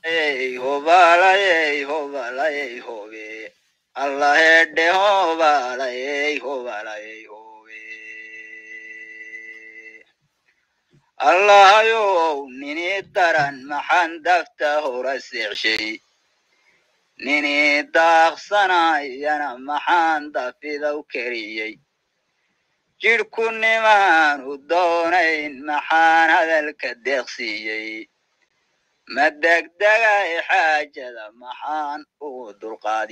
Hey hobalay hobalay hobe Allah de hobalay hobalay hobe Allah yo nini taran maxan dafta horasicshi nini daaqsana yana maxan dafidaw kariyey jirku nimaan u doonayn maxaan hadalka deeqsiiyey madegdegay xaajada maxaan ugu dulqaad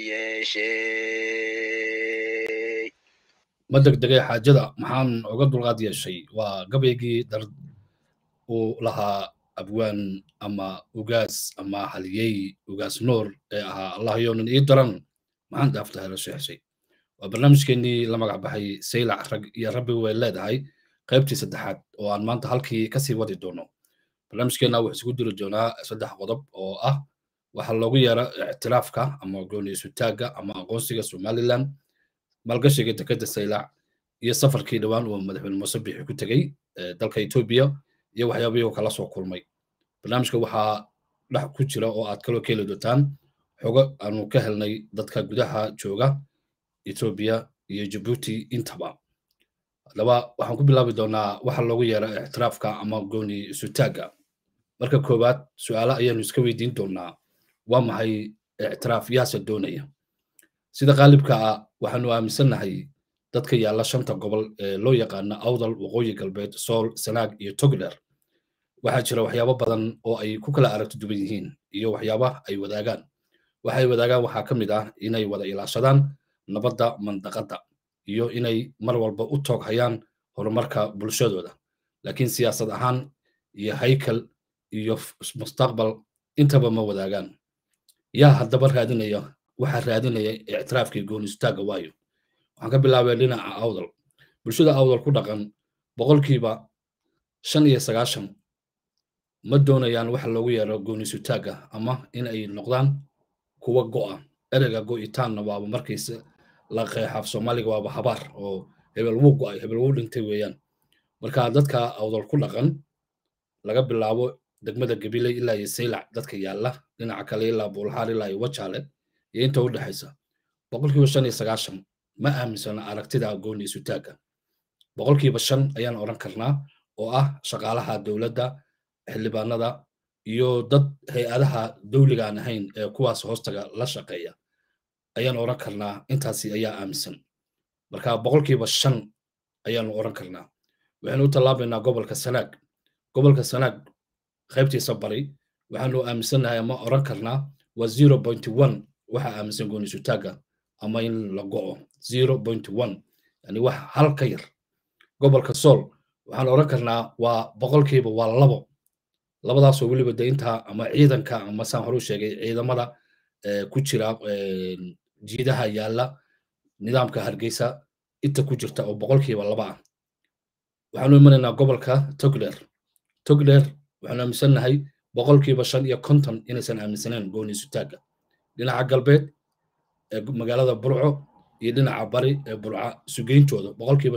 yeeshay madegdegay xaajada maxaan uga dulqaad yeeshay waa gabaygii dar uu lahaa abwaan ama ugaas ama haliyey ugaas nuur ee ahaa allah yoonan ii daran maxaan daafta hela sheexshay waa barnaamijkeennii la magac baxay saylac rag iyo rabbi way leedahay qaybtii saddexaad oo aan maanta halkii kasii wadi doono barnaamijkeenna wuxuu isugu diri doonaa 3 qodob oo ah waxa loogu yeero ictiraafka ama gooniisutaagga ama aqoonsiga somaliland maalgashiga dekedda saylac iyo safarkii dhowaan uu madaxweyne muuse bixi ku tegey dalka etoobiya iyo waxyaabihii uu kala soo kulmay barnaamijka waxaa dhex ku jira oo aad kaloo ka heli doontaan xogo aanu ka helnay dadka gudaha jooga etoobiya iyo jabuuti intaba haddaba waxaan ku bilaabi doonaa waxa loogu yeero ictiraafka ama gooni isutaagga marka koowaad su'aalo ayaanu iska weydiin doonaa waa maxay ictiraaf yaase doonaya sida qaalibka ah waxaanu aaminsannahay dadka yaalla 5 gobol ee loo yaqaano awdal waqooyi galbeed sool sanaag iyo togdheer waxaa jira waxyaabo badan oo ay ku kala aragti duwan yihiin iyo waxyaaba ay wadaagaan waxaa ka mid ah inay wada ilaashadaan nabadda mandaqadda iyo inay mar walba u toog hayaan horumarka bulshadooda laakiin siyaasad ahaan iyo haykal iyo mustaqbal intaba ma wadaagaan yaa haddaba waxaa raadinaya ictiraafkii goonistaagga waayo waxaan ka bilaabay dhinaca awdal bulshada awdal ku dhaqan boqolkiiba 95 ma doonayaan waxa loogu yeero gooniisutaagga ama in ay noqdaan kuwa go'a ereyga go'itaanna waaba markiisa la qeexaaf soomaaliga waaba habaar oo hebel wuu go'ay hebel wuu dhintay weeyaan marka dadka awdal ku dhaqan laga bilaabo degmada gabiley ilaa iyo saylac dadka yaalla dhinaca kale ilaa buulxaar ilaa iyo wajaale iyo inta u dhexaysa boqolkiiba 95 ma aaminsana aragtida gooniisutaagga boqolkiiba 5 ayaan oran karnaa oo ah shaqaalaha dowladda xildhibaanada iyo dad hay-adaha dawliga aan ahayn ee kuwaas hoostaga la shaqeeya ayaan oran karnaa intaasi ayaa aaminsan marka boqolkiiba 5 ayaanu oran karnaa waxaanu u tallaabaynaa gobolka sanaag qaybtiisa bari waxaanu aaminsannahay ama oran karnaa waa 0.1 waxa aaminsan gooniisutaagga ama in la go'o 0.1 yani wax hal ka yar gobolka sool waxaan oran karnaa waa boqolkiiba waa 2 labadaasoo weliba deynta ama ciidanka ama saan hore u sheegay ciidamada ku jira jiidaha yaalla nidaamka hargeysa inta ku jirta oo boqolkiiba 2 ah waxaanu imanaynaa gobolka togdheer waxaanu aaminsannahay boqolkiiba 55 inaysan aaminsaneen gooniisutaagga dhinaca galbeed ee magaalada burco iyo dhinaca bari ee burca sugeyntooda boqolkiiba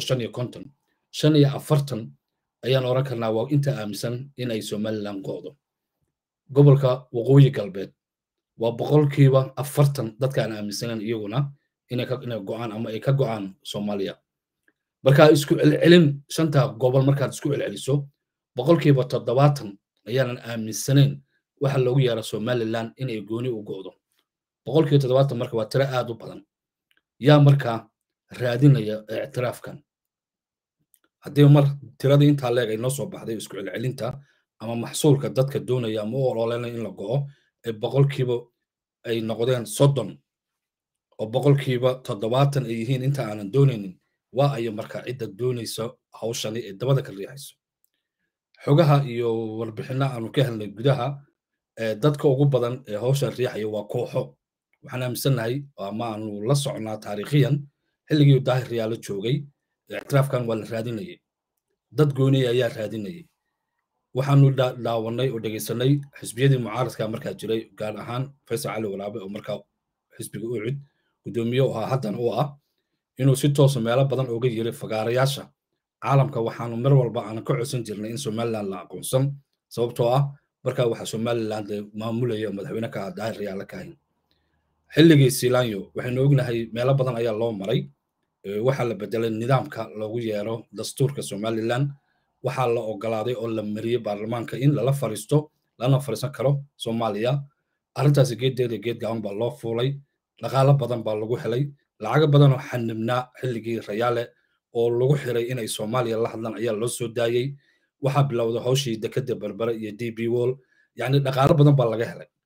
55 ayaan oran karnaa waa inta aaminsan in ay somaliland go'do gobolka waqooyi galbeed waa boqolkiiba 40 dadkaan aaminsanen iyaguna inay go'aan ama ay ka go'aan soomaaliya markaa isku celcelin 5 gobol markaad isku celceliso boqolkiiba 70 ayaanan aaminsaneyn waxa loogu yeero somaliland inay gooni u go'do boqolkiiba 70 marka waa tiro aad u badan yaa markaa raadinaya ictiraafkan haddii mar tiradii intaa leeg ay noo soo baxday isku celcelinta ama maxsuulka dadka doonaya ama u ololeynaya in la go'o ee boqolkiiba ay noqdeen 30 oo boqolkiiba 70 ay yihiin inta aanan doonaynin waa ayo marka cidda doonaysa hawshani ee dabada ka riixayso xogaha iyo warbixinna aanu ka helnay gudaha dadka ugu badan ee hawshan riixaya waa kooxo waxaan aaminsannahay ama aanu la socnaa taariikhiyan xilligii daahir riyaalo joogay ictiraafkan waa la raadinayay dad gooniya ayaa raadinayay waxaanu daawanay oo dhegaysanay xisbiyadii mucaaradka markaa jiray gaar ahaan faysal cali walaabe oo markaa xisbiga ucid gudoomiye u ahaa haddan u ah inuu si toosa meelo badan uga yiri fagaarayaasha caalamka waxaanu mar walba aanan ka codsan jirnay in somaliland la aqoonsan sababtoo ah markaa waxaa somaliland maamulaya madaxweyne ka daahir riyaale kaahin xilligii siilaanyo waxaynu ognahay meelo badan ayaa loo maray waxaa la bedelay nidaamka loogu yeero dastuurka somaliland waxaa la ogolaaday oo la mariyey baarlamaanka in lala fariisto lana fariisan karo soomaaliya arrintaasi geeddeeda geed gaaban baa loo fuulay dhaqaalo badan baa lagu helay lacago badan oo xanibnaa xilligii rayaale oo lagu xiray inay soomaaliya la hadlaan ayaa loo soo daayey waxaa bilowday hawshii dekada berbere iyo db wall yacni dhaqaalo badan baa laga helay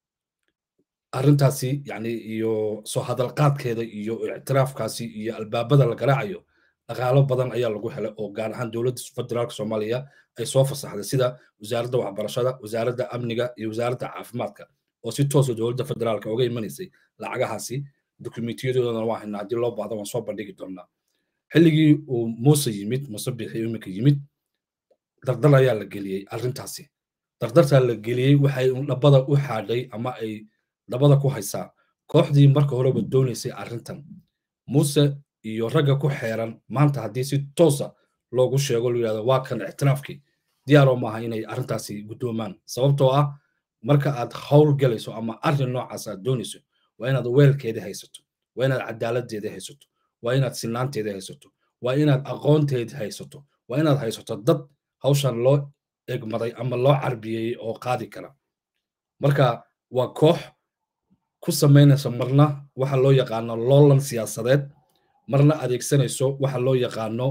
arrintaasi yacni iyo soo hadalqaadkeeda iyo ictiraafkaasi iyo albaabada la garaacayo dhaqaalo badan ayaa lagu helay oo gaar ahaan dowladda federaalka soomaaliya ay soo fasaxday sida wasaaradda waxbarashada wasaaradda amniga iyo wasaaradda caafimaadka oo si toosa dowladda federaalka uga imanaysay lacagahaasi dokumentiyadoodan waa haynaa haddii loo baahdo waan soo bandhigi doonaa xilligii uu muuse yimid muuse bixi iminka yimid dardar ayaa la geliyey arrintaasi dardartaa la geliyey waxay dhabada u xaadhay ama ay dhabada ku haysaa kooxdii marka horeba doonaysay arrintan muuse iyo ragga ku xeeran maanta haddii si toosa loogu sheego la yidhahdo waa kan ictiraafkii diyaaroo maaha inay arrintaasi guddoomaan sababtoo ah marka aad hawl galayso ama arrin noocaas aad doonayso waa inaad weelkeeda haysato waa inaad cadaaladdeeda haysato waa inaad sinaanteeda haysato waa inaad aqoonteeda haysato waa inaad haysato dad hawshan loo egmaday ama loo carbiyey oo qaadi kara marka waa koox ku samaynaysa marna waxa loo yaqaano loolan siyaasadeed marna adeegsanayso waxa loo yaqaano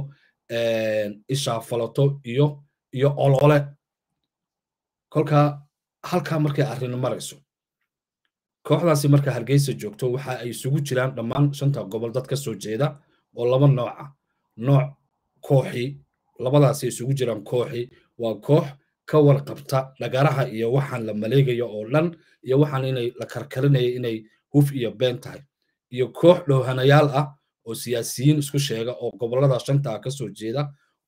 ishaafalato iyo olole kolka halkaa markay arrin marayso kooxdaasi marka hargeysa joogto waxa ay isugu jiraan dhammaan 5 gobol dad ka soo jeeda oo laba nooc ah nooc kooxi labadaasi isugu jiraan kooxi waa koox ka warqabta dhagaraha iyo waxaan la maleegayo oo dhan iyo waxaan inay la karkarinayo inay huf iyo been tahay iyo koox dhowhanayaal ah oo siyaasiyiin isku sheega oo gobolada 5 ka soo jeeda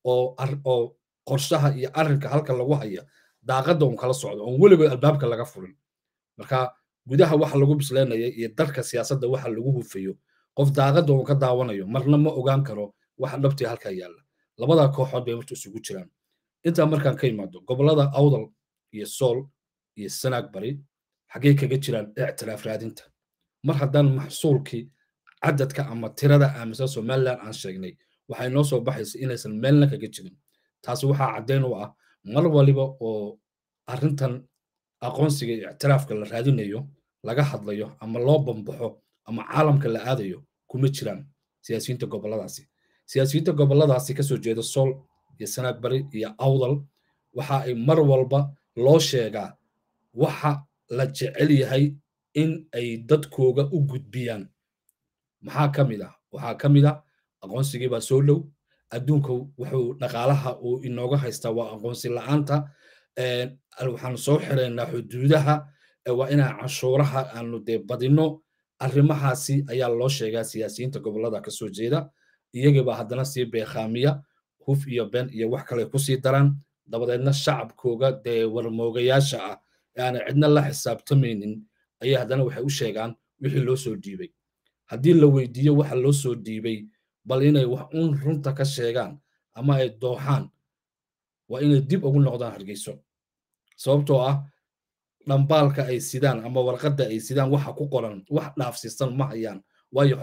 oo qorshaha iyo arrinka halka lagu haya daaqada uu kala socdo oo weliba albaabka laga furin marka gudaha waxa lagu bisleenayay iyo dalka siyaasadda waxa lagu hufayo qof daaqada uu ka daawanayo marna ma ogaan karo waxa dhabtii halka yaala labada kooxood bay martu isugu jiraan inta markaan ka imaado gobolada awdal iyo sool iyo sanaag bari xagee kaga jiraan ictiraaf raadinta mar haddaan maxsuulkii cadadka ama tirada aaminsan somaliland aan sheegnay waxay noo soo baxaysa inaysan meelna kaga jirin taasi waxaa caddeyn u ah mar waliba oo arrintan aqoonsiga iyo ictiraafka la raadinayo laga hadlayo ama loo bambaxo ama caalamka la aadayo kuma jiraan siyaasiyiinta goboladaasi siyaasiyiinta goboladaasi ka soo jeeda sool iyo sanaag bari iyo awdal waxa ay mar walba loo sheegaa waxa la jecel yahay in ay dadkooga u gudbiyaan maxaa ka mid ah waxaa ka mid ah aqoonsigii baa soo dhow adduunka wuxuu dhaqaalaha uu inooga haystaa waa aqoonsi la'aanta waxaan soo xireynaa xuduudaha waa inaan canshuuraha aanu dee badino arrimahaasi ayaa loo sheegaa siyaasiyiinta gobolada ka soo jeeda iyagaba haddana sii beekhaamiya huf iyo been iyo wax kale ku sii daraan dabadeedna shacabkooga dee warmoogayaasha ah ee aanay cidna la xisaabtamaynin ayaa haddana waxay u sheegaan wixii loo soo dhiibay haddii la weydiiyo waxa loo soo dhiibay bal inay wax un runta ka sheegaan ama ay dooxaan waa inay dib ugu noqdaan hargeyso sababtoo ah dhambaalka ay sidaan ama warqadda ay sidaan waxa ku qoran wax dhaafsiisan ma hayaan waayo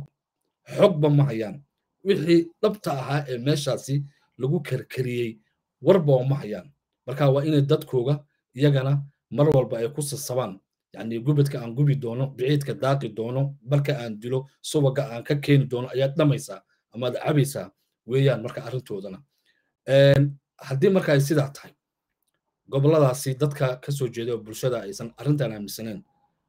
xogba ma hayaan wixii dhabta ahaa ee meeshaasi lagu karkariyey warba ma hayaan marka waa inay dadkooga iyagana mar walba ay ku sasabaan yani gubadka aan gubi doono biciidka daaqi doono marka aan dilo subaga aan ka keeni doono ayaad dhamaysaa amaad cabaysaa weeyaan marka arrintoodana haddii marka ay sidaa tahay goboladaasi dadka ka soo jeeda bulshada aysan arrintan aaminsaneen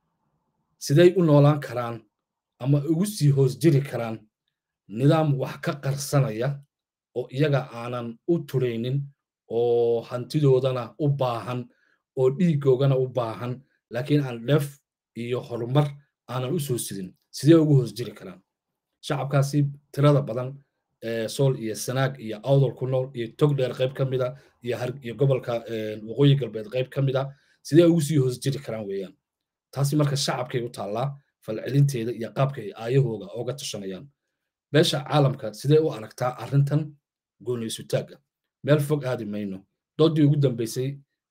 siday u noolaan karaan ama ugu sii hoos jiri karaan nidaam wax ka qarsanaya oo iyaga aanan u turaynin oo hantidoodana u baahan oo dhiigoogana u baahan laakiin aan dheef iyo horumar aanan u soo sidin sidee ugu hoos jiri karaan shacabkaasi tirada badan sool iyo sanaag iyo awdal ku nool iyo togdheer qayb ka mida iyo gobolka waqooyi galbeed qayb ka mida sidee ugu sii hoos jiri karaan weeyaan taasi marka shacabkay u taallaa falcelinteeda iyo qaabka ay aayahooga ooga tashanayaan beesha caalamka sidee u aragtaa arrintan gooniysutaagga meel fog aadi mayno doodii ugu dambeysay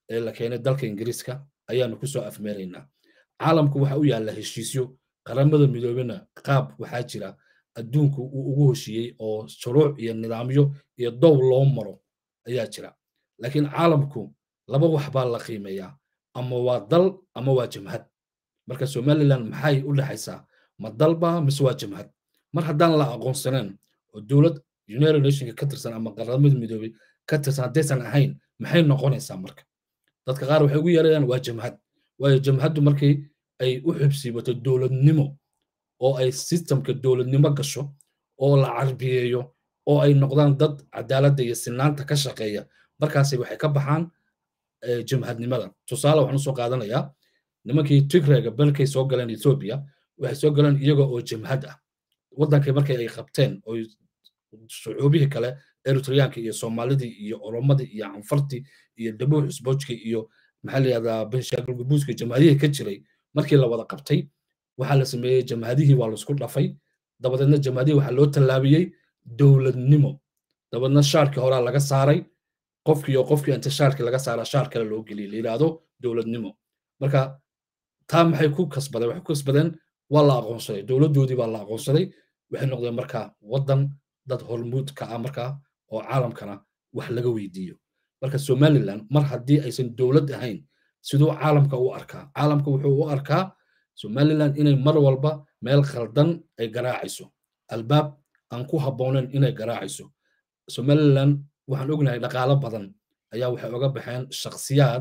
ee la keenay dalka ingiriiska ayaanu kusoo afmeeraynaa caalamku waxa u yaalla heshiisyo qaramada midoobena qaab waxaa jira adduunku uu ugu heshiiyey oo shuruuc iyo nidaamyo iyo dow loo maro ayaa jira laakiin caalamku laba wax baa la qiimeeyaa ama waa dal ama waa jamhad marka somaliland maxay u dhaxaysaa ma dalba mise waa jamhad mar haddaan la aqoonsaneen oo dowlad united nationka ka tirsan ama qaramada midoobay ka tirsan haddaysan ahayn maxay noqonaysaa marka dadka qaar waxay ugu yeerayaan waa jamhad waayo jamhaddu markii ay u xubsiibato dowladnimo oo ay systemka dowladnimo gasho oo la carbiyeeyo oo ay noqdaan dad cadaaladda iyo sinaanta ka shaqeeya markaasi waxay ka baxaan jamhadnimada tusaale waxaan usoo qaadanayaa nimankii tigrega balkay soo galeen ethiopia waxay soo galeen iyaga oo jamhad ah waddankay markay ay qabteen oo shucuubihii kale eritreyaanka iyo soomaalidii iyo oromadii iyo canfartii iyo dhabuux isboojkii iyo maxaa la yihahdaa benshaakil gubuuska jamhadihii ka jiray markii la wada qabtay waxaa la sameeyey jamhadihii waa laisku dhafay dabadeedna jamhadihii waxaa loo tallaabiyey dowladnimo dabadeedna shaarkii horaa laga saaray qofkii inta shaarkii laga saaraa shaar kale loo geliyey la yidhaahdo dowladnimo marka taa maxay ku kasbadeen waxay ku kasbadeen waa la aqoonsaday dowladdoodii baa la aqoonsaday waxay noqdeen marka waddan dad hormuud ka ah markaa oo caalamkana wax laga weydiiyo marka somaliland mar haddii aysan dowlad ahayn siduu caalamka u arkaa caalamka wuxuu u arkaa somaliland inay mar walba meel khaldan ay garaacayso albaab aan ku habboonayn inay garaacayso somaliland waxaan ognahay dhaqaalo badan ayaa waxay oga baxeen shakhsiyaad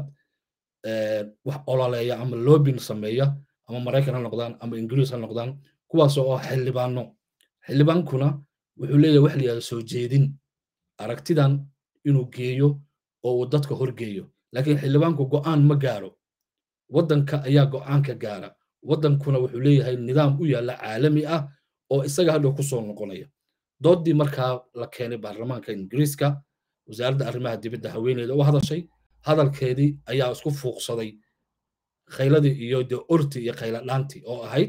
wax ololeeya ama loobin sameeya ama maraykan ha noqdaan ama ingiriis ha noqdaan kuwaas oo xildhibaankuna wuxuu leeyahay wax la yihahdo soo jeedin aragtidan inuu geeyo oo uu dadka horgeeyo laakiin xildhibaanku go'aan ma gaaro waddanka ayaa go'aanka gaara waddankuna wuxuu leeyahay nidaam u yaalla caalami ah oo isaga hadhow ku soo noqonaya doodii markaa la keenay baarlamaanka ingiriiska wasaaradda arrimaha dibadda haweeneyda u hadashay hadalkeedii ayaa isku fuuqsaday khayladii iyo de orti iyo khayladhaantii oo ahayd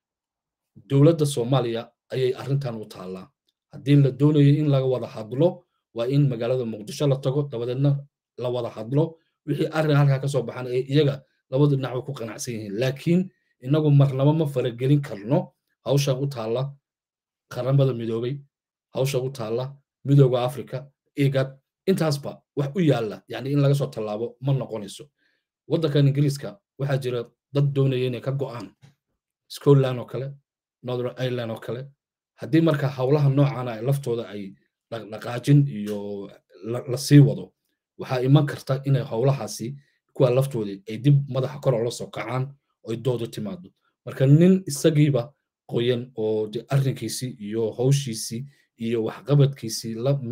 dowladda soomaaliya ayay arrintan u taallaa haddii la doonayo in laga wada hadlo waa in magaalada muqdisho la tago dabadeedna la wada hadlo wixii arrin halkaa ka soo baxan ee iyaga labada dhinac way ku qanacsan yihiin laakiin inagu marnaba ma faragelin karno hawsha u taalla qaramada midoobay hawsha u taalla midooda afrika igad intaasba wax u yaalla yani in laga soo tallaabo ma noqonayso waddankan ingiriiska waxaa jira dad doonaya inay ka go'aan scotland oo kale northern ireland oo kale haddii marka hawlaha noocaana laftooda ay dhaqaajin iyo la sii wado waxaa iman karta inay hawlahaasi kuwa laftoodii ay dib madaxa kor ola soo kacaan oo ay doodu timaado marka nin isagiiba qoyan oo de arrinkiisii iyo hawshiisii iyo waxqabadkiisii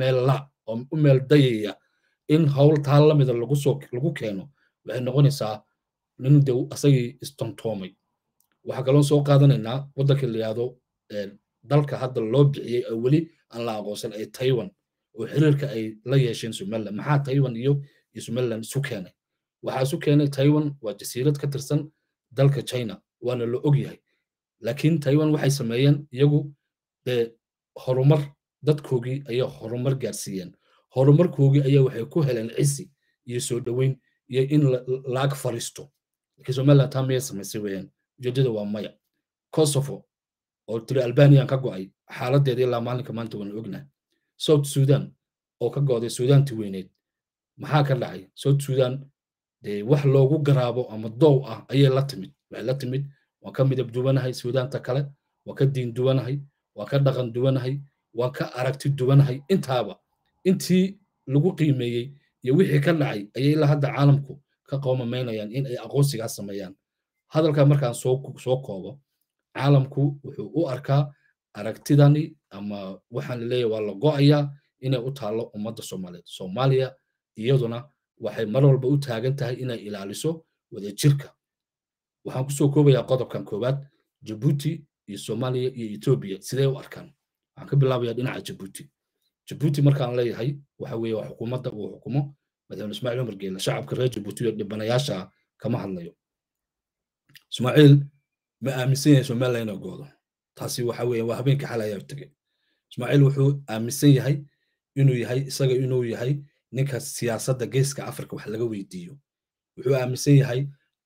oo u meel dayaya in hawl taa lamida lagu keeno waxay noqonaysaa nin de asagii istontoomay waxaa kaloo soo qaadanaynaa waddanka la yihahdo dalka hadda loo bixiyey oo weli aan la aqoonsan ee taiwan oo xiriirka ay la yeesheen somaliland maxaa taiwan iyo somaliland isu keenay waxaa isu keenay taiwan waa jasiirad ka tirsan dalka china waana la og yahay laakiin taiwan waxay sameeyeen iyagu dee horumar dadkoogii ayaa horumar gaarsiiyeen horumarkoogii ayaa waxay ku heleen cisi iyo soo dhoweyn iyo in laag fariisto laakiin somaliland taa miyay samaysay weeyaan ujeedada waa maya kosovo oo tiri albanian ka go'ay xaaladeeda ilaa maalinka maanta waan ognahay south sudan oo ka go'day suudaantii weyneed maxaa ka dhacay south sudan dee wax loogu garaabo ama doow ah ayay la timid waxay la timid waan ka midab duwanahay suudaanta kale waan ka diin duwanahay waan ka dhaqan duwanahay waan ka aragti duwanahay intaaba intii lagu qiimeeyey iyo wixii ka dhacay ayay ilaa hadda caalamku ka qoomamaynayaan in ay aqoonsigaas sameeyaan hadalka markaan soo koobo caalamku wuxuu u arkaa aragtidani ama waxaan leeyahay waa la go'ayaa inay u taallo ummadda soomaaliyeed soomaaliya iyaduna waxay mar walba u taagan tahay inay ilaaliso wadajirka waxaan kusoo koobayaa qodobkan koowaad jabuuti iyo soomaaliya iyo etoobiya sidee u arkaan waxaan ka bilaabayaa dhinaca jabuuti markaan leeyahay waxa weeye waa xukuumadda uu xukumo madaxweyne ismaaciil cumar geele shacabka reer jabuuti iyo dhibanayaasha kama hadlayo ismaaciil ma aaminsan yahay somaliland inay goodo taasi waxa weeye waa habeenkii xalay ayaa tegey ismaaciil wuxuu aaminsan yahay inuu yahay ninka siyaasadda geeska afrika wax laga weydiiyo wuxuu aaminsan yahay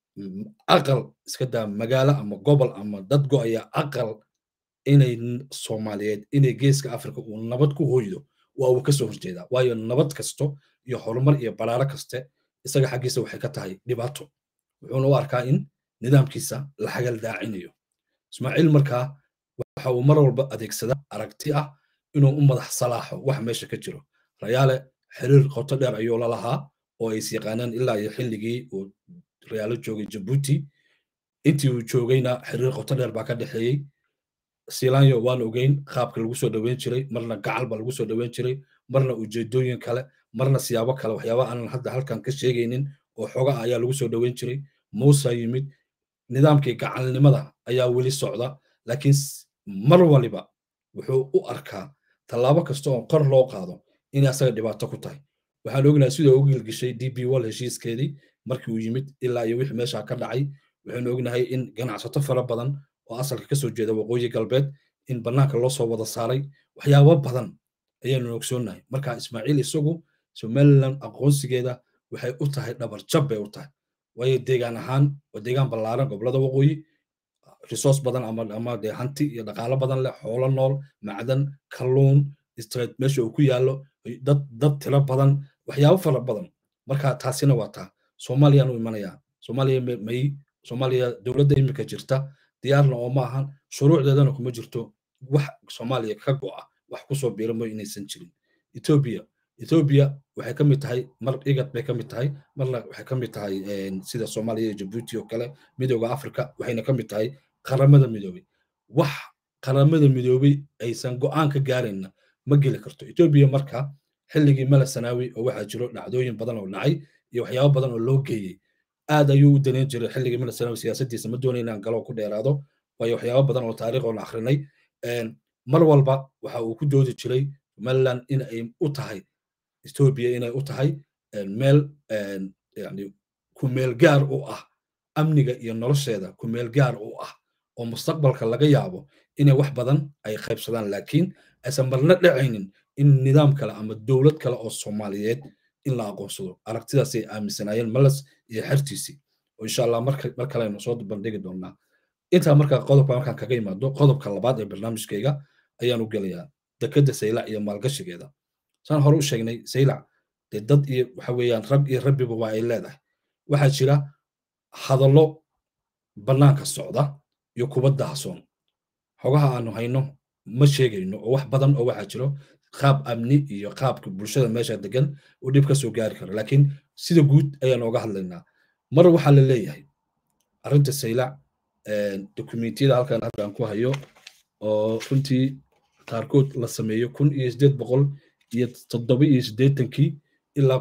aqal iska daa magaalo ama gobol ama dad go'aya aqal inay soomaaliyeed inay geeska afrika uu nabad ku hoydo waa uu kasoo horjeedaa waayo nabad kasto iyo horumar iyo balaaro kaste isaga xaggiisa waxay ka tahay dhibaato wuxuuna u arkaa in nidaamkiisa la xagal daacinayo ismaaciil markaa waxa uu mar walba adeegsada aragti ah inuu u madax salaaxo wax meesha ka jiro rayaale xiriir qoto dheer ayuu la lahaa oo ay is yaqaaneen ilaa iyo xilligii uu rayaalo joogay jabuuti intii uu joogayna xiriir qoto dheer baa ka dhexeeyey siilaanyo waan ogeyn qaabka lagu soo dhoweyn jiray marna gacal baa lagu soo dhoweyn jiray marna ujeedooyin kale marna siyaabo kale waxyaaba aanan hadda halkan ka sheegaynin oo xoga ayaa lagu soo dhoweyn jiray muusa yimid nidaamkii gacalnimada ayaa weli socda laakiin mar waliba wuxuu u arkaa tallaabo kasta oo kor loo qaado inay asaga dhibaato ku tahay waxaan ognahay sidoo u gilgishay db wall heshiiskeedii markii uu yimid ilaa iyo wixii meesha ka dhacay waxaanu ognahay in ganacsato fara badan oo asalka kasoo jeeda waqooyi galbeed in bannaanka loo soo wada saaray waxyaabo badan ayaanu ogsoonnahay marka ismaaciil isagu somaliland aqoonsigeeda waxay u tahay dhabar jab bay u tahay waayo deegaan ahaan waa deegaan ballaaran gobolada waqooyi resource badan ama dee hanti iyo dhaqaalo badan leh xoolo nool macdan kalluun street meesha uu ku yaallo dad tiro badan waxyaabo fara badan marka taasina waa taa soomaaliyaan u imanayaa soomaaliya dowladda imika jirta diyaarna oo ma ahan shuruucdeedana kuma jirto wax soomaaliya ka go'a wax kusoo biiramo inaysan jirin ethiopia waxay ka mid tahay mar igad bay ka mid tahay marna waxay ka mid tahay sida soomaaliya iyo jabuuti oo kale midooda afrika waxayna ka mid tahay qaramada midoobay wax qaramada midoobay aysan go'aan ka gaarayna ma geli karto ethiopia marka xilligii mala sanaawi oo waxaa jiro dhacdooyin badan oo dhacay iyo waxyaabo badan oo loo geeyey aad ayuu u daneyn jiray xilligii mala sanaawi siyaasaddiisa ma doonayna aan galo ku dheeraado waayo waxyaabo badan oo taariikh oo la akhrinay mar walba waxa uu ku doodi jiray somaliland in ay u tahay ethiopia inay u tahay meel yani ku meel gaar u ah amniga iyo nolosheeda ku meel gaar u ah oo mustaqbalka laga yaabo inay wax badan ay qaybsadaan laakiin aysan marna dhacaynin in nidaam kale ama dowlad kale oo soomaaliyeed in la aqoonsado aragtidaasay aaminsanaayeen malas iyo xertiisii oo insha allah mar kale aynu soo bandhigi doonaa intaa markaa qodobka markaan kaga imaado qodobka labaad ee barnaamijkayga ayaan u gelayaa dekedda saylac iyo maalgashigeeda saan hore u sheegnay saylac dee dad iyo waxa weeyaan rag iyo rabbiba waa ay leedahay waxaa jira hadallo bannaanka socda iyo kuwa daahsoon xogaha aanu hayno ma sheegayno oo wax badan oo waxaa jiro qaab amni iyo qaabka bulshada meesha degan uu dhib ka soo gaari karo laakiin sida guud ayaan oga hadlaynaa mar waxaa la leeyahay arrinta saylac dokumentiyada halkan halkan ku hayo oo runtii qaarkood la sameeyo 1887 ilaa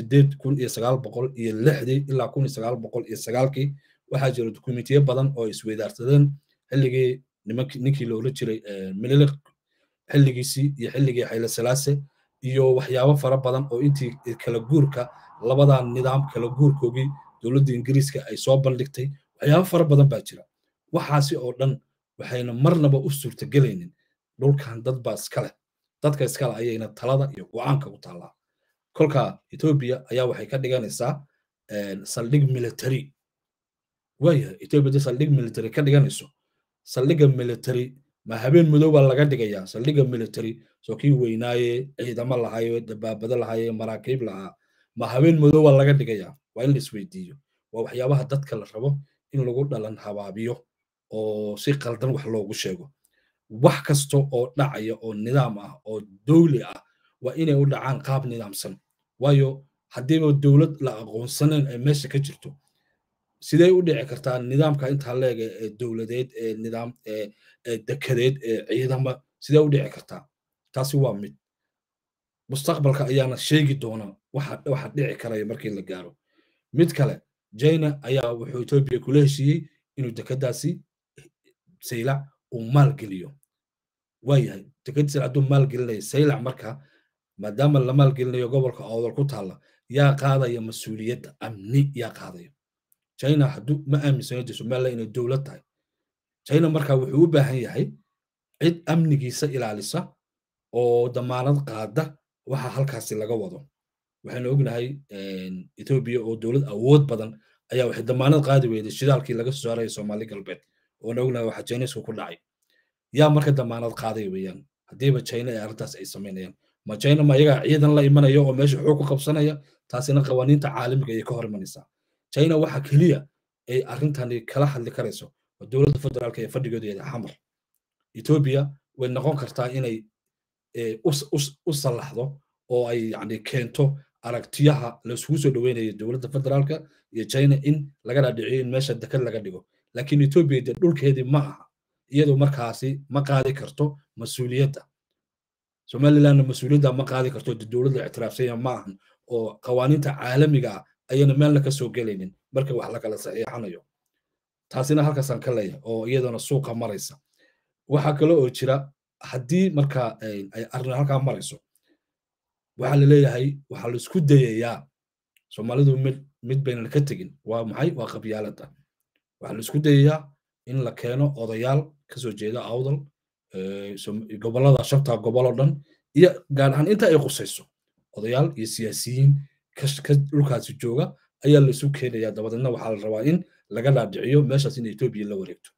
1960 ilaa 1909 waxaa jira dokumentiyo badan oo isweydaarsadeen xilligii ninkii la oran jiray miliq xilligiisii iyo xilligii xayla salaase iyo waxyaabo fara badan oo intii kala guurka labadan nidaam kala guurkoogii dowladda ingiriiska ay soo bandhigtay waxyaabo fara badan baa jira waxaasi oo dhan waxayna marnaba u suurtagelaynin dhulkan dad baa iskale dadka iskale ayayna talada iyo go'aanka u taallaa kolka ethiopia ayaa waxay ka dhiganaysaa saldhig military waayahay ethiopia saldhig military ka dhiganayso saldhigga military ma habeen madow baa laga dhigayaa saldhigga military soo kii weynaaye ciidamo lahaayo dabaabado lahaaye maraakiib lahaa ma habeen madow baa laga dhigayaa waa in la isweydiiyo waa waxyaabaha dadka la rabo in lagu dhalan habaabiyo oo si qaldan wax loogu sheego wax kasta oo dhacaya oo nidaam ah oo dowli ah waa inay u dhacaan qaab nidaamsan waayo haddiiba dowlad la aqoonsanayn ay meesha ka jirto sidee u dhici kartaa nidaamka intaa leeg ee dowladeed ee nidaam ee dekedeed ee ciidama sidee u dhici kartaa taasi waa mid mustaqbalka ayaana sheegi doona waxa dhici karaya markii la gaaro mid kale China ayaa wuxuu Ethiopia kula heshiiyey inuu dekedaasi saylac uu maalgeliyo waayahay dekedda saylac hadduu maalgelinayo saylac marka maadaama la maalgelinayo gobolka awdal ku taalla yaa qaadaya mas-uuliyadda amni yaa qaadaya China hadduu ma aaminsanayo Soomaaliya inay dowlad tahay China marka wuxuu u baahan yahay cid amnigiisa ilaalisa oo damaanad qaada waxa halkaasi laga wado waxaynu ognahay Ethiopia oo dowlad awood badan ayaa waxay damaanad qaadi weyday shidaalkii laga soo saaray Soomaali galbeed oo ognahay waxa China ku dhacay yaa marka damaanad qaaday weeyaan hadiiba China ay arrintaas ay sameynayaan ma China ma iyaga ciidan la imanayo oo meesha xoog ku qabsanaya taasina qawaaniinta caalamiga ay ka hor imanaysaa China waxa kaliya ay arrintani kala hadli karayso dowladda federaalka ee fadhigeedu xamar Ethiopia way noqon kartaa inay u salaxdo oo ay yani keento aragtiyaha la isugu soo dhaweynayo dowladda federaalka iyo China in laga dhaadhiciyo in meesha dekad laga dhigo laakiin Ethiopia dhulkeedii ma aha iyadoo markaasi ma qaadi karto mas'uuliyadda Somaliland mas'uuliyadda ma qaadi karto dowladda ictiraafsan ma ahan oo qawaaniinta caalamiga ah ayana meel la ka soo galaynin marka wax la kala saxiixanayo taasina halkaasaan ka leeyahay oo iyadana suuqa maraysa waxa kale oo jira haddii marka ay arrin halkaa marayso waxaa la leeyahay waxaa la isku dayayaa Soomaalidu mid baynan ka tegin waa maxay waa qabyaaladda waxaa la isku dayayaa in la keeno odayaal ka soo jeeda awdal gobolada shanta gobol oo dhan iyo gaar ahaan inta ay qusayso odayaal iyo siyaasiyiin ka dhulkaasi jooga ayaa la isu keenayaa dabadeedna waxaa la rabaa in laga dhaadhiciyo meeshaas in Ethiopia la wareegto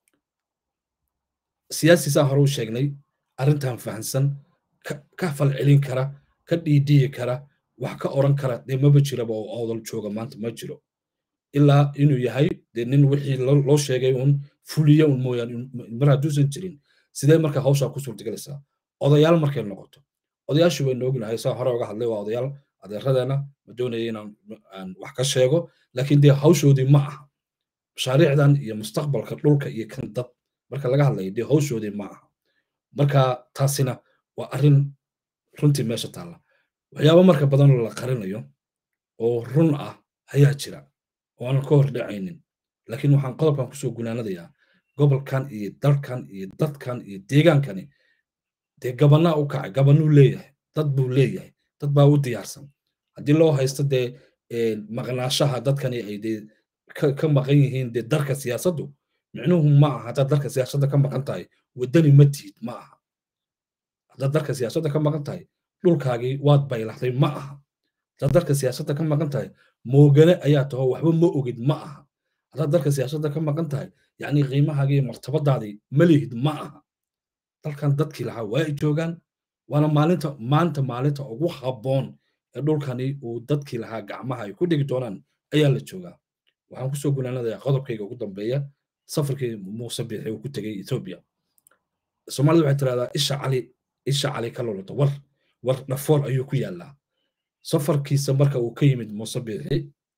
siyaasiyiin hore u sheegnay arrintan fahansan ka falcelin kara ka dhiidhiyi kara wax ka oran kara de maba jiraba oo awdal jooga maanta ma jiro ilaa inuu yahay de nin wixii loo sheegay un fuliya un mooyaan mar hadduusan jirin sidee marka hawshaa ku suurtagelaysaa odayaal markay noqoto odayaashu way noognahay saa hore uga hadlay waa odayaal adeeradeena ma doonaya inaan wax ka sheego laakiin dee hawshoodii ma aha mashaariicdan iyo mustaqbalka dhulka iyo kan dad marka laga hadlayo dee hawshoodii ma aha marka taasina waa arrin runtii meesha taalla waxyaabo marka badan la qarinayo oo run ah ayaa jira oo aan ka hor dhacaynin laakiin waxaan qodobkan kusoo gunaanadayaa gobolkan iyo dalkan iyo dadkan iyo deegaankani dee gabanaa u kacay gabanuu leeyahay dad buu leeyahay dad baa u diyaarsan haddii loo haysto dee maqnaashaha dadkani ay dee ka maqan yihiin dee darka siyaasaddu micnuhu ma aha haddaad darka siyaasadda ka maqan tahay waddani ma tihid ma aha haddaad darka siyaasadda ka maqan tahay dhulkaagii waad baylaxday ma aha haddaad darka siyaasadda ka maqan tahay moogane ayaa taho waxba ma ogid ma aha haddaad darka siyaasadda ka maqan tahay yacni qiimahaagii martabadaadii ma lihid ma aha dalkan dadkii lahaa waa ay joogaan waana maalinta ugu habboon ee dhulkani uu dadkii lahaa gacmaha ay ku dhigi doonaan ayaa la joogaa waxaan kusoo gunaanadayaa qodobkayga ugu dambeeya safarkii muuse biixi uu ku tegey Ethiopia Soomaalidu waxay tirahdaa isha cali ka lulato war dhafoor ayuu ku yaallaa safarkiisa marka uu ka yimid muuse biixi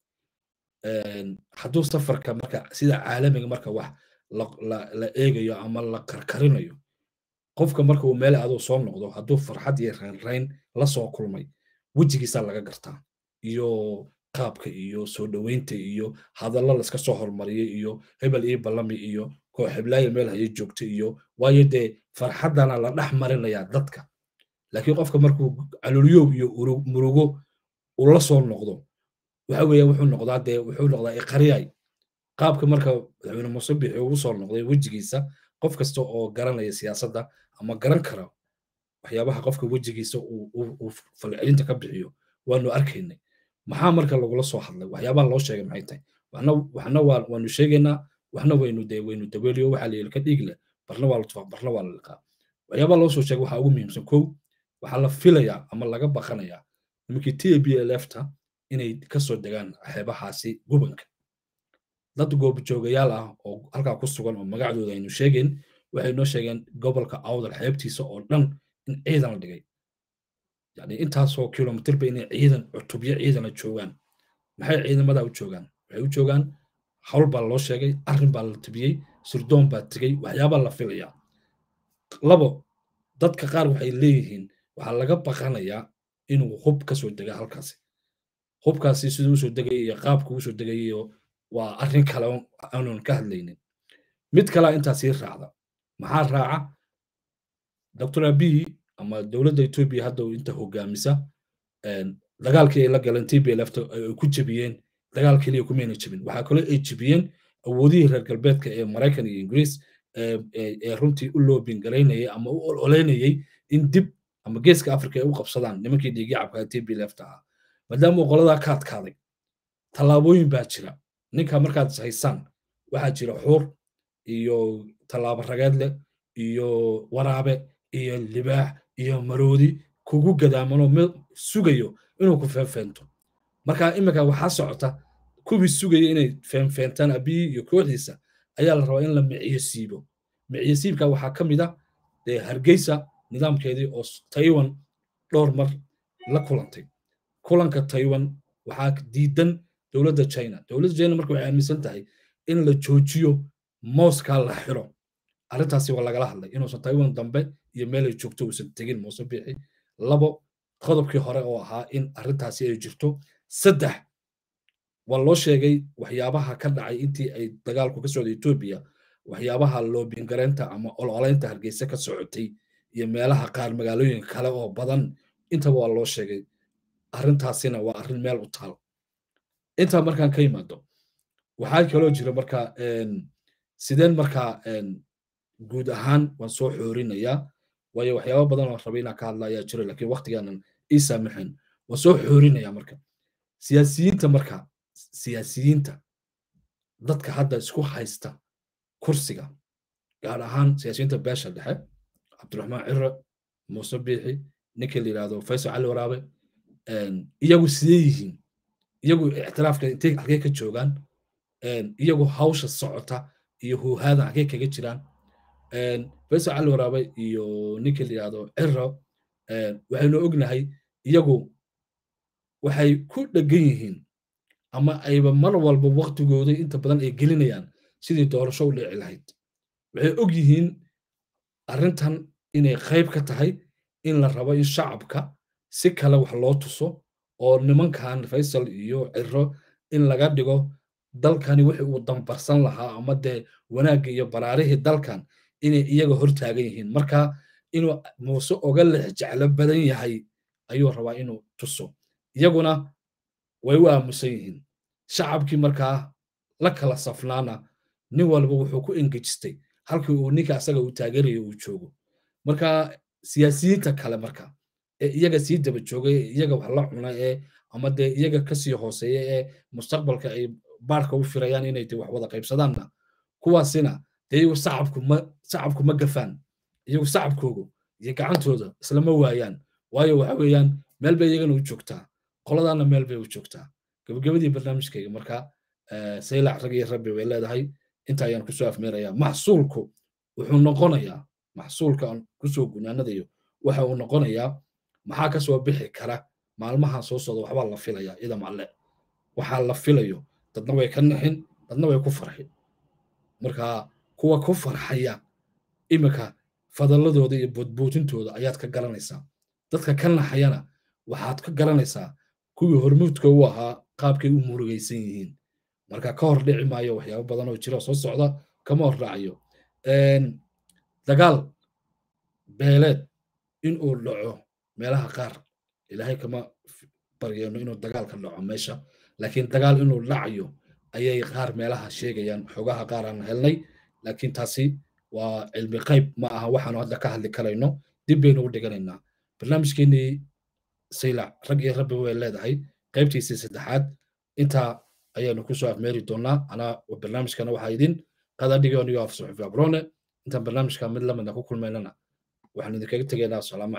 hadduu safarka marka sida caalamiga marka wax la eegayo ama la karkarinayo qofka marka uu meel aadoo soo noqdo hadduu farxad iyo rayn la soo kulmay wejigiisa laga gartaa iyo qaabka iyo soo dhaweynta iyo hadallo la iska soo hormariyay iyo hebel iyo ballami iyo koox heblaaya meel hayay joogta iyo waayo dee farxadana la dhex marinayaa dadka laakiin qofka markuu calulyoog iyo murugo uu la soo noqdo waxa weeye wuxuu noqdaa iqariyay qaabka marka madaxweyne muuse biixi ugu soo noqday wejigiisa qof kasta oo garanaya siyaasadda ama garan kara waxyaabaha qofka wejigiisa uu falcelinta ka bixiyo waanu arkaynay maxaa marka lagula soo hadlay waxyaabaha loo sheegay maxay tahay waxna waanu sheegaynaa waxna waynu dabeeliyo waxaa la yidhi ka dhiig leh barna waa la tufaa barna waa la liqaa waxyaabaha loo soo sheegay waxaa ugu muhiimsan kow waxaa la filayaa ama laga baqanayaa nimankii TPLF-ta inay ka soo degaan xeebahaasi gubanka dad goobjoogayaal ah oo halkaa ku sugan oo magacdooda aynu sheegayn waxay noo sheegeen gobolka awdal xeebtiisa oo dhan in ciidan la dhigay yani intaasoo kilomitirba inay cutubyo ciidana joogaan maxay ciidamada u joogaan waxay u joogaan hawl baa loo sheegay arrin baa la tibiyey sirdoon baa tegey waxyaabaa la filayaa labo dadka qaar waxay leeyihiin waxaa laga baqanayaa inuu hub ka soo dega halkaasi hubkaasi siduu usoo degay iyo qaabku usoo degay iyo waa arrin kale aanun ka hadlaynin mid kale intaa sii raacda maxaa raaca Dr. Abiy ama dowladda Ethiopia hadda inta hogaamisa dagaalkii ay la galeen TPLF ay ku jabiyeen dagaal kaliya kuma ayna jabin waxaa kaloo ay jabiyeen awoodihii reer galbeedka ee Maraykan iyo Ingiriis ee runtii u loobin garaynayay ama u oleynayay in dib ama geeska Afrika ay u qabsadaan nimankii dhiigii cabka TPLF-ta ah maadaama uu qoladaa ka adkaaday tallaabooyin baa jira ninka markaad haysaan waxaa jira xuur iyo tallaabo rageed leh iyo waraabe iyo libaax iyo maroodi kugu gadaamanoo sugayo inuu ku feenfeento marka iminka waxaa socota kuwii sugaya inay feenfeentaan abiyi iyo kooxdiisa ayaa la rabaa in la miciyo siibo miciyo siibka waxaa ka mid ah hargeysa nidaamkeedii oo taiwan dhowr mar la kulantay kulanka taiwan waxaa diidan dowladda china marka waxay aaminsan tahay in la joojiyo mooskaa la xiro arrintaasi waa lagala hadlay inuusan taiwan dambe iyo meel ay joogto uusan tegin muuse biixi labo qodobkii hore oo ahaa in arrintaasi ay jirto saddex waa loo sheegay waxyaabaha ka dhacay intii ay dagaalku ka socday etoobiya waxyaabaha loobingareynta ama ololeynta hargeysa ka socotay iyo meelaha qaar magaalooyin kale oo badan intaba waa loo sheegay arrintaasina waa arrin meel u taal intaa markaan ka yimaado waxaa kaloo jira marka sideen markaa guud ahaan waan soo xoorinayaa waayo waxyaaba badan oo rabay inaan ka hadla ayaa jira laakiin waqtigaanan ii saamaxayn waan soo xoorinayaa marka siyaasiyiinta dadka hadda isku haysta kursiga gaar ahaan siyaasiyiinta beesha dhexe cabdiraxmaan ciro muuse biixi ninka la yidhaahdo faysal cali waraabe iyagu sidee yihiin iyagu ictiraafka intay halkee ka joogaan iyagu hawsha socota iyo huuhaada halkee kaga jiraan faysal cali waraabe iyo ninka la yidhaahdo ciro waxaynu ognahay iyagu waxay ku dhegan yihiin ama ayba mar walba waqtigooda inta badan ay gelinayaan sidii doorasho u dhici lahayd waxay og yihiin arrintan inay qayb ka tahay in la rabo in shacabka si kale wax loo tuso oo nimankan faysal iyo ciro in laga dhigo dalkani wixii uu dambarsan lahaa ama dee wanaagga iyo baraarihii dalkan inay iyaga hortaagan yihiin marka inuu muuse oga lex jeclo badan yahay ayuu rabaa inuu tuso iyaguna way u aamusan yihiin shacabkii markaa la kala safnaana nin walba wuxuu ku engejistay halkii uu ninka asaga uu taageerayo uu joogo marka siyaasiyiinta kale marka ee iyaga sii daba joogay iyaga wax la cuna ama dee iyaga kasii hooseeya ee mustaqbalka ay baarka u firayaan inay wax wada qaybsadaanna kuwaasina dee iyagu shacabku ma gafaan iyagu shacabkoogu iyo gacantooda islama waayaan waayo waxa weeyaan meel bay iyagana u joogtaa qoladaana meel bay u joogtaa gabagabadii barnaamijkayga marka saylac rag iyo rabbi way leedahay inta ayaan kusoo afmeerayaa maxsuulku wuxuu noqonayaa maxsuulka aan kusoo gunaanadayo waxa uu noqonayaa maxaa ka soo bixi kara maalmahan soo socda waxbaa la filayaa idam alle waxaa la filayo dadna way ka nixin dadna way ku farxin marka kuwa ku farxaya iminka fadaladooda iyo boodbootintooda ayaad ka garanaysaa dadka ka naxayana waxaad ka garanaysaa kuwii hormuudka u ahaa qaabkay u murugaysan yihiin marka ka hor dhici maayo waxyaabo badan oo jira soo socda kama hor raacayo dagaal beeleed inuu dhaco meelaha qaar ilaahay kama baryano inuu dagaal ka dhaco meesha laakiin dagaal inuu dhacayo ayay qaar meelaha sheegayaan xogaha qaar aan helnay laakiin taasi waa cilmi qayb ma aha waxaanu hadda ka hadli karayno dib baynu u dhiganaynaa barnaamijkeenii saylac rag iyo rabbi way leedahay qaybtiisii saddexaad intaa ayaanu kusoo afmeeri doonaa anaa barnaamijkana waxaa idin qada dhigo anigo af suxufi abrone intaan barnaamijka mid lamidna ku kulmaynana waxaan idinkaga tegaynaa salaam